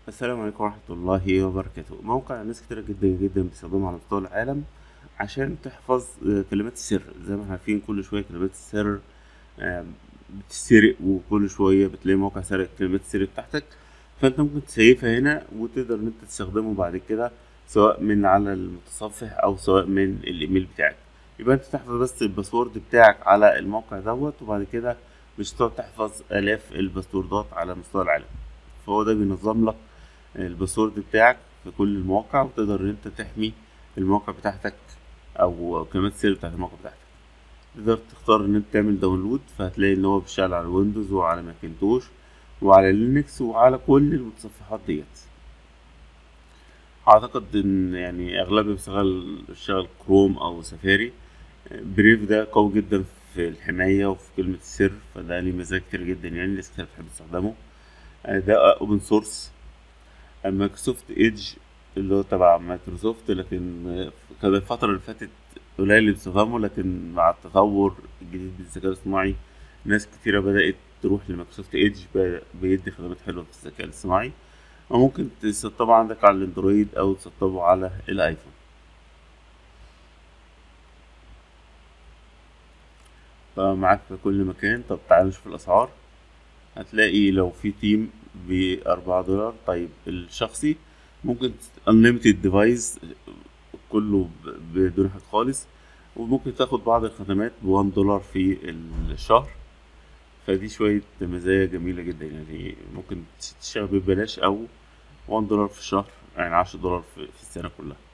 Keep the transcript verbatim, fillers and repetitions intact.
السلام عليكم ورحمة الله وبركاته. موقع ناس كتيرة جدا جدا بيستخدمه على مستوى العالم عشان تحفظ آه، كلمات السر. زي ما احنا عارفين كل شوية كلمات السر آه، بتتسرق، وكل شوية بتلاقي موقع سرق كلمات السر بتاعتك. فانت ممكن تسيفها هنا وتقدر ان انت تستخدمه بعد كده، سواء من على المتصفح او سواء من الايميل بتاعك. يبقى انت تحفظ بس الباسورد بتاعك على الموقع دوت، وبعد كده مش هتقعد تحفظ الاف الباسوردات على مستوى العالم. فهو ده بينظم لك الباسورد بتاعك في كل المواقع، وتقدر ان انت تحمي المواقع بتاعتك او كلمات السر بتاعت الموقع بتاعتك. تقدر تختار ان انت تعمل داونلود، فهتلاقي ان هو بيشتغل على ويندوز وعلى ماكنتوش وعلى لينكس وعلى كل المتصفحات ديت. اعتقد ان يعني اغلبها بيشتغل بيشتغل كروم او سفاري. بريف ده قوي جدا في الحماية وفي كلمة السر، فده ليه مزايا كتير جدا، يعني ناس كتير بتحب تستخدمه. ده اوبن سورس. مايكروسوفت ايدج اللي هو تبع مايكروسوفت، لكن كان الفترة اللي فاتت قليل اللي بيستخدمه، لكن مع التطور الجديد بالذكاء الاصطناعي ناس كتيرة بدأت تروح لمايكروسوفت ايدج. بيدي خدمات حلوة في الذكاء الاصطناعي، وممكن تسطبه عندك على الاندرويد او تسطبه على الايفون. فمعاك في كل مكان. طب تعال نشوف الاسعار. هتلاقي لو في تيم بأربعة دولار، طيب الشخصي ممكن unlimited device كله ب- بدون حاجة خالص، وممكن تاخد بعض الخدمات بوان دولار في الشهر. فدي شوية مزايا جميلة جدا، يعني ممكن تشتغل ببلاش أو وان دولار في الشهر، يعني عشرة دولار في في السنة كلها.